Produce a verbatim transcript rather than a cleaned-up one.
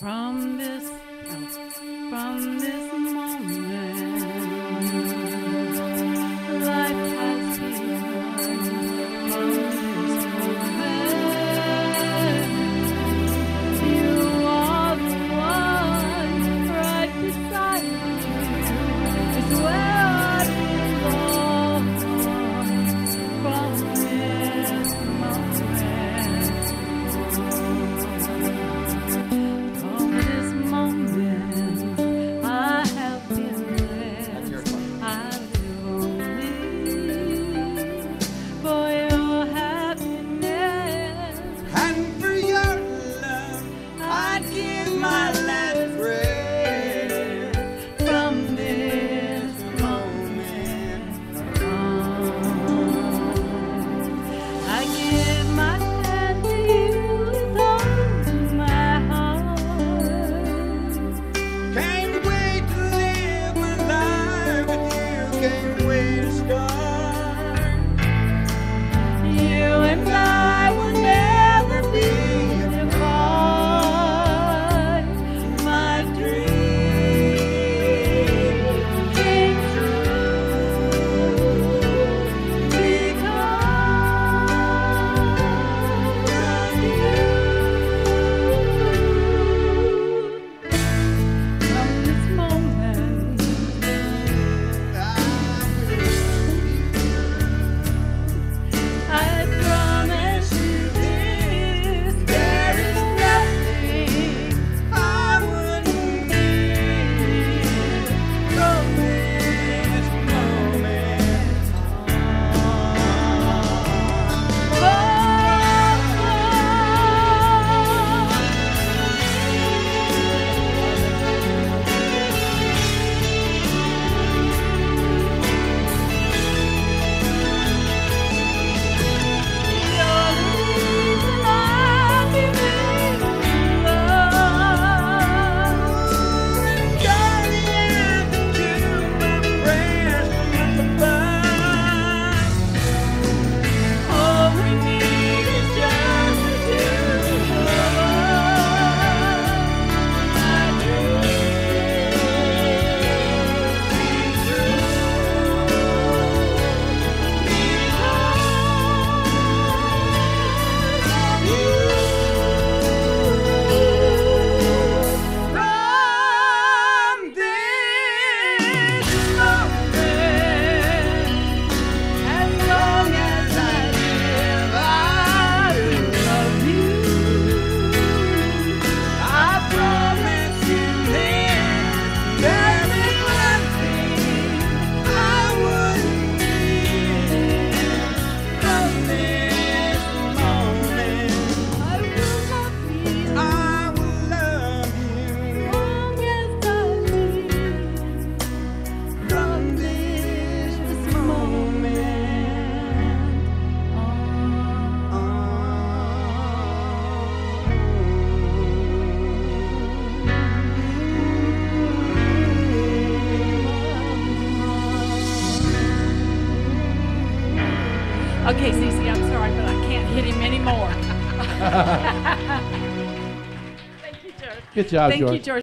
From this, no, from this moment, life has begun. From this moment, you are the one right beside you. It's where I belong. From this moment. From this moment, I have been blessed. I live only for your happiness. And for your love, I'd give my last breath. From this moment on, I give my hand to you with all my heart. Can't wait to live my life with you. Can't wait to start. You and I will never be apart. My dream came true because of you. From this moment, I promise you this. There is nothing I wouldn't give from this moment Okay, Cece, I'm sorry, but I can't hit him anymore. Thank you, George. Good job, Thank George. you, George.